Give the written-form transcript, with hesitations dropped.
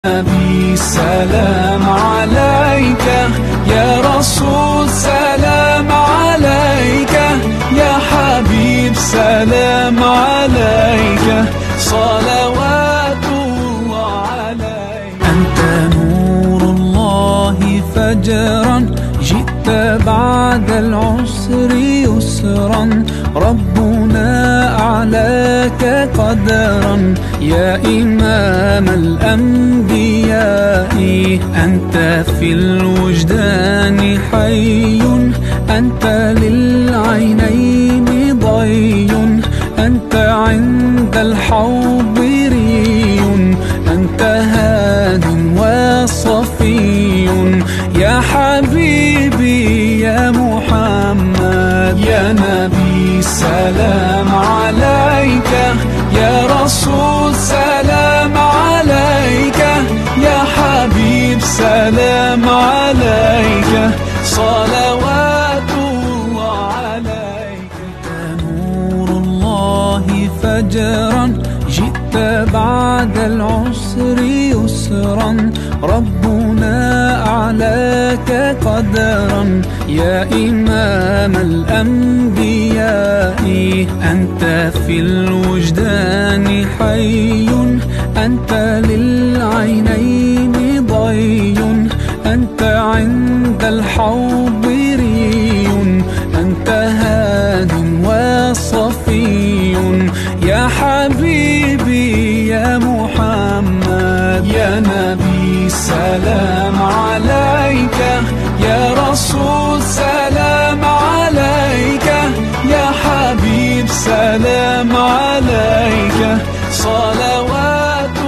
نبي سلام عليك، يا رسول سلام عليك، يا حبيب سلام عليك، صلوات الله عليك. أنت نور الله فجرا، جئت بعد العسر يسرا، ربنا أعلاك قدرا، يا إمام الأنبياء. أنت في الوجدان حي، أنت للعينين ضي، أنت عند الحوض ري، أنت هاد وصفي، يا حبيبي يا محمد. يا نبي سلام عليك، يا رسول سلام عليك، يا حبيب سلام عليك، صلوات الله عليك. أنت نور الله فجرا، جئت بعد العسر يسرا، ربنا أعلاك قدرا، يا إمام الأنبياء. أنت في الوجدان حي، أنت للعينين ضي، أنت عند الحوض ري، أنت هاد وصفي، يا حبيبي يا محمد. يا نبي سلام عليك، يا رسول سلام عليك، يا حبيب سلام عليك، صلوات